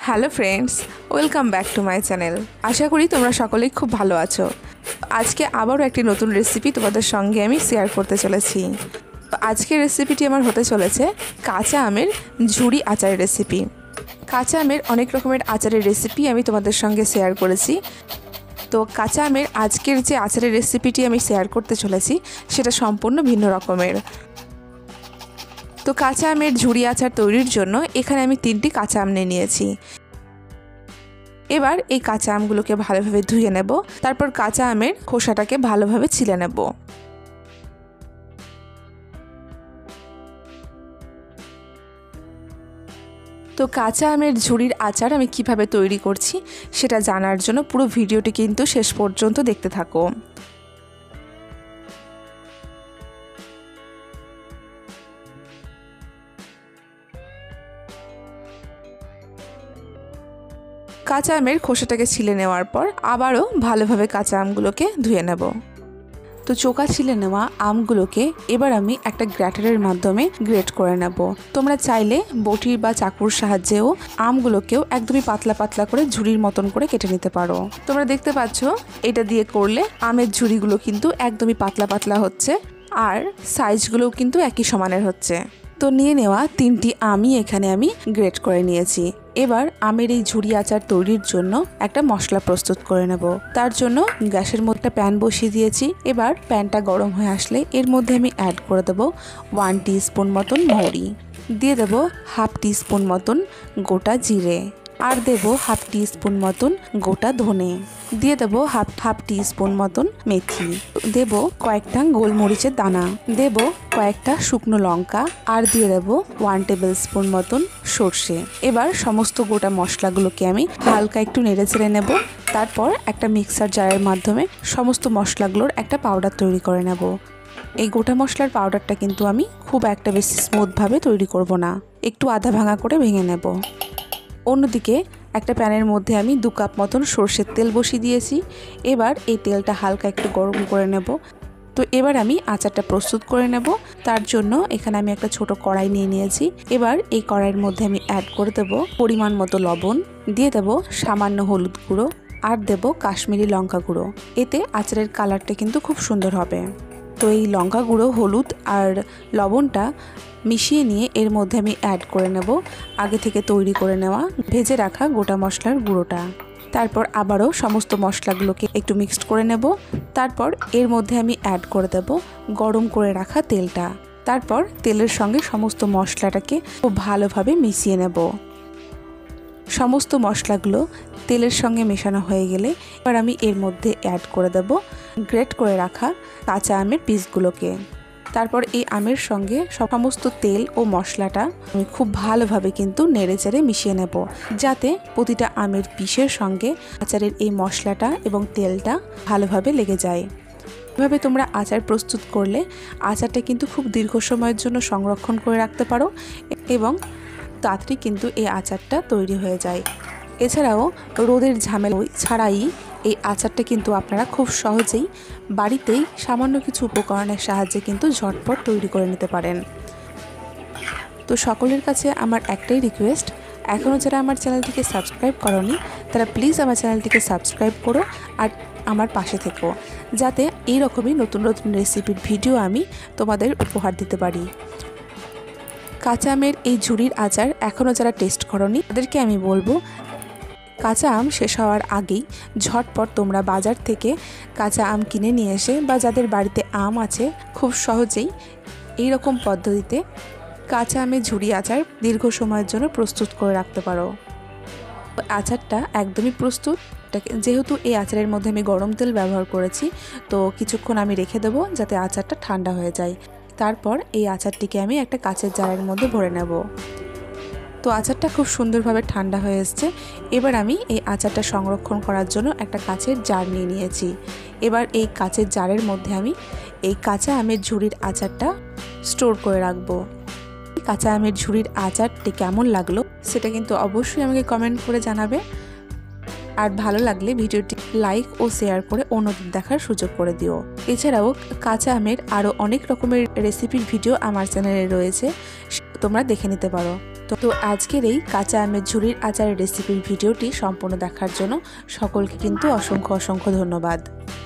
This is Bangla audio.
Hello friends, welcome back to my channel. আশা করি তোমরা সকলেই খুব ভালো আছো। আজকে আবারও একটি নতুন রেসিপি তোমাদের সঙ্গে আমি শেয়ার করতে চলেছি। আজকের রেসিপিটি আমার হতে চলেছে কাঁচা আমের ঝুড়ি আচারের রেসিপি। কাঁচা আমের অনেক রকমের আচারের রেসিপি আমি তোমাদের সঙ্গে শেয়ার করেছি। তো কাঁচা আমের আজকের যে আচারের রেসিপিটি আমি শেয়ার করতে চলেছি সেটা সম্পূর্ণ ভিন্ন রকমের। তো কাঁচা আমের ঝুড়ি আচার তৈরির জন্য এখানে আমি 3টি কাঁচা আম নিয়েছি। এবার এই কাঁচা আমগুলোকে ভালোভাবে ধুয়ে নেব। তারপর কাঁচা আমের খোসাটাকে ভালোভাবে ছিলে নেব। তো কাঁচা আমের ঝুড়ির আচার আমি কিভাবে তৈরি করছি সেটা জানার জন্য পুরো ভিডিওটি কিন্তু শেষ পর্যন্ত দেখতে থাকো। কাঁচা আমের খোসাটাকে ছিলে নেওয়ার পর আবারও ভালোভাবে কাঁচা আমগুলোকে ধুয়ে নেব। তো চোকা ছিলে নেওয়া আমগুলোকে এবার আমি একটা গ্রেটারের মাধ্যমে গ্রেট করে নেব। তোমরা চাইলে বটির বা চাকুর সাহায্যেও আমগুলোকেও একদমই পাতলা পাতলা করে ঝুড়ির মতন করে কেটে নিতে পারো। তোমরা দেখতে পাচ্ছ এটা দিয়ে করলে আমের ঝুড়িগুলো কিন্তু একদমই পাতলা পাতলা হচ্ছে, আর সাইজগুলোও কিন্তু একই সমানের হচ্ছে। তো নিয়ে নেওয়া 3টি আমই এখানে আমি গ্রেট করে নিয়েছি। এবার আমের এই ঝুড়ি আচার তৈরির জন্য একটা মশলা প্রস্তুত করে নেব। তার জন্য গ্যাসের মধ্যে প্যান বসিয়ে দিয়েছি। এবার প্যানটা গরম হয়ে আসলে এর মধ্যে আমি অ্যাড করে দেব 1 টিস্পুন মতন মৌরি, দিয়ে দেব 1/2 টিস্পুন মতন গোটা জিরে, আর দেব 1/2 টিস্পুন মতন গোটা ধনে, দিয়ে দেব 1/2 টিস্পুন মতন মেথি, দেব কয়েকটা গোলমরিচের দানা, দেব কয়েকটা শুকনো লঙ্কা, আর দিয়ে দেব 1 টেবিল স্পুন মতন সর্ষে। এবার সমস্ত গোটা মশলাগুলোকে আমি হালকা একটু নেড়ে চেড়ে নেব। তারপর একটা মিক্সার জারের মাধ্যমে সমস্ত মশলাগুলোর একটা পাউডার তৈরি করে নেব। এই গোটা মশলার পাউডারটা কিন্তু আমি খুব একটা বেশি স্মুথভাবে তৈরি করব না, একটু আধা ভাঙা করে ভেঙে নেব। অন্যদিকে একটা প্যানের মধ্যে আমি 2 কাপ মতন সর্ষের তেল বসিয়ে দিয়েছি। এবার এই তেলটা হালকা একটু গরম করে নেব। তো এবার আমি আচারটা প্রস্তুত করে নেব। তার জন্য এখানে আমি একটা ছোট কড়াই নিয়েছি। এবার এই কড়াইয়ের মধ্যে আমি অ্যাড করে দেব পরিমাণ মতো লবণ, দিয়ে দেব সামান্য হলুদ গুঁড়ো, আর দেব কাশ্মীরি লঙ্কা গুঁড়ো। এতে আচারের কালারটা কিন্তু খুব সুন্দর হবে। তো এই লঙ্কা গুঁড়ো, হলুদ আর লবণটা মিশিয়ে নিয়ে এর মধ্যে আমি অ্যাড করে নেব আগে থেকে তৈরি করে নেওয়া ভেজে রাখা গোটা মশলার গুঁড়োটা। তারপর আবারও সমস্ত মশলাগুলোকে একটু মিক্সড করে নেব। তারপর এর মধ্যে আমি অ্যাড করে দেব গরম করে রাখা তেলটা। তারপর তেলের সঙ্গে সমস্ত মশলাটাকে খুব ভালোভাবে মিশিয়ে নেব। সমস্ত মশলাগুলো তেলের সঙ্গে মেশানো হয়ে গেলে এবার আমি এর মধ্যে অ্যাড করে দেব গ্রেট করে রাখা কাঁচা আমের পিসগুলোকে। তারপর এই আমের সঙ্গে সমস্ত তেল ও মশলাটা আমি খুব ভালোভাবে কিন্তু নেড়েচেড়ে মিশিয়ে নেব, যাতে প্রতিটা আমের পিসের সঙ্গে আচারের এই মশলাটা এবং তেলটা ভালোভাবে লেগে যায়। এভাবে তোমরা আচার প্রস্তুত করলে আচারটা কিন্তু খুব দীর্ঘ সময়ের জন্য সংরক্ষণ করে রাখতে পারো এবং তাড়াতাড়ি কিন্তু এই আচারটা তৈরি হয়ে যায়। এছাড়াও রোদের ঝামেলা ছাড়াই এই আচারটা কিন্তু আপনারা খুব সহজেই বাড়িতেই সামান্য কিছু উপকরণের সাহায্যে কিন্তু ঝটপট তৈরি করে নিতে পারেন। তো সকলের কাছে আমার একটাই রিকোয়েস্ট, এখনও যারা আমার চ্যানেলটিকে সাবস্ক্রাইব করোনি তারা প্লিজ আমার চ্যানেলটিকে সাবস্ক্রাইব করো আর আমার পাশে থেকো, যাতে এই রকমই নতুন নতুন রেসিপির ভিডিও আমি তোমাদের উপহার দিতে পারি। কাঁচা আমের এই ঝুড়ির আচার এখনও যারা টেস্ট করোনি তাদেরকে আমি বলবো, কাঁচা আম শেষ হওয়ার আগেই ঝটপট তোমরা বাজার থেকে কাঁচা আম কিনে নিয়ে এসে বা যাদের বাড়িতে আম আছে খুব সহজেই এই রকম পদ্ধতিতে কাঁচা আমের ঝুড়ি আচার দীর্ঘ সময়ের জন্য প্রস্তুত করে রাখতে পারো। আচারটা একদমই প্রস্তুত। যেহেতু এই আচারের মধ্যে আমি গরম তেল ব্যবহার করেছি, তো কিছুক্ষণ আমি রেখে দেবো যাতে আচারটা ঠান্ডা হয়ে যায়। তারপর এই আচারটিকে আমি একটা কাঁচের জারের মধ্যে ভরে নেব। তো আচারটা খুব সুন্দরভাবে ঠান্ডা হয়ে এসছে। এবার আমি এই আচারটা সংরক্ষণ করার জন্য একটা কাঁচের জার নিয়েছি। এবার এই কাঁচের জারের মধ্যে আমি এই কাঁচা আমের ঝুড়ির আচারটা স্টোর করে রাখবো। কাঁচা আমের ঝুড়ির আচারটি কেমন লাগলো সেটা কিন্তু অবশ্যই আমাকে কমেন্ট করে জানাবে। আর ভালো লাগলে ভিডিওটি লাইক ও শেয়ার করে অন্যদের দেখার সুযোগ করে দিও। এছাড়াও কাঁচা আমের আরও অনেক রকমের রেসিপির ভিডিও আমার চ্যানেলে রয়েছে, তোমরা দেখে নিতে পারো। তো আজকের এই কাঁচা আমের ঝুড়ির আচারের রেসিপির ভিডিওটি সম্পূর্ণ দেখার জন্য সকলকে কিন্তু অসংখ্য ধন্যবাদ।